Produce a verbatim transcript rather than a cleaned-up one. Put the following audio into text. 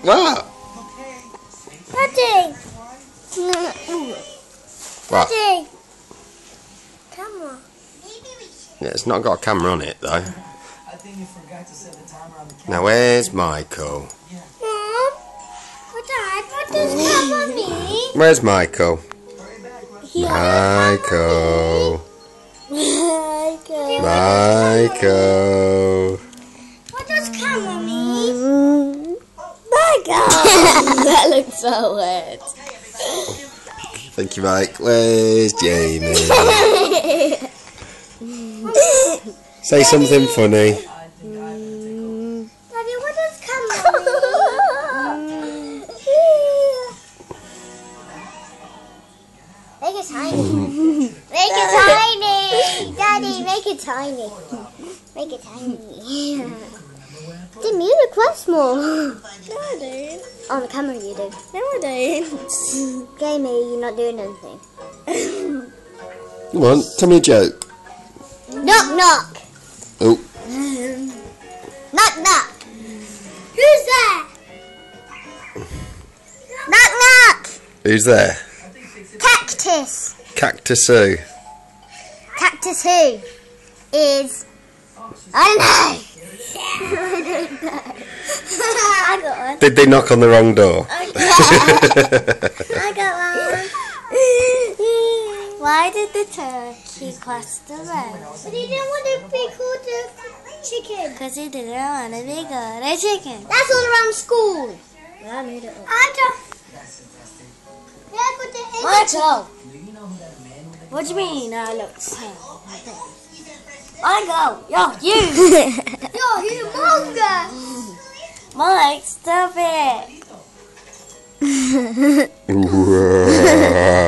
What? Daddy! What? Daddy! Camera. Yeah, it's not got a camera on it though. I think you forgot to set the timer on the camera. Now where's Michael? Mom? But Dad, what does camera mean? Where's Michael? Yeah. Michael. Michael. Michael. What does camera mean? Michael! That looks so weird. Thank you, Mike. Where's Jamie? Say something funny. Daddy, what does camera mean? Make it tiny. Make it tiny. Daddy, make it tiny. Make it tiny. Tim, you look quite small. No, I don't. On the camera you do. No, I don't. Jamie, you're not doing anything. Come on, tell me a joke. Knock, knock. Oh. Knock, knock. Who's there? Knock, knock. Who's there? Cactus. Cactus who? Cactus who is... I don't know. I don't know. I got one. Did they knock on the wrong door? I got one. Why did the turkey cross the road? But he didn't want to be called a chicken. Because he didn't want to be called a chicken. That's all around school. I made it up. I don't... Michael! What do you mean I look so? I go! Yo, you! Yo, humongous! Mike, stop it!